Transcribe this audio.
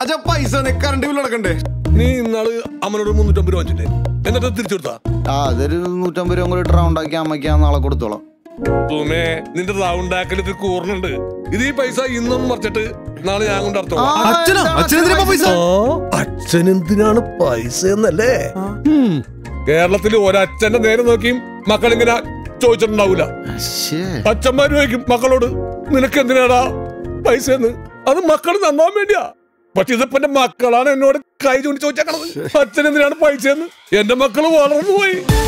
അച്ഛാ പൈസ current bill അടക്കണ്ടേ? നീ ഇന്നാള് അമ്മനോട് 350 രൂപ വാങ്ങിച്ചില്ലേ? എന്നിട്ട് തിരിച്ചു കൊടുത്താ? അതൊരു 150 രൂപ കൂടി റൗണ്ട് ആക്കി അമ്മയ്ക്ക് നാളെ കൊടുത്തോളാം. സുമേ, നിന്റെ റൗണ്ട് ആക്കല് കൂർന്നുണ്ട്. ഇത് ഈ പൈസ ഇന്നൊന്നും മറിച്ചിട്ട് നാളെ ഞാൻ കൊണ്ട് അർത്ഥം. അച്ഛനെന്തിനാണ് പൈസ എന്നല്ലേ? കേരളത്തില് ഒരച്ഛന്റെ നേരെ നോക്കിയും മക്കളിങ്ങനെ ചോദിച്ചിട്ടുണ്ടാവൂല. അച്ഛന്മാര് ചോദിക്കും മക്കളോട്, നിനക്ക് എന്തിനാടാ പൈസ എന്ന്? അത് മക്കൾ നന്നാൻ വേണ്ടിയാ. പക്ഷെ ഇതിപ്പോ എന്റെ മക്കളാണ് എന്നോട് കൈ ചൂണ്ടി ചോദിച്ചേക്കണത്, അച്ഛൻ എന്തിനാണ് പൈസ എന്ന്. എന്റെ മക്കള് വളർന്നു പോയി.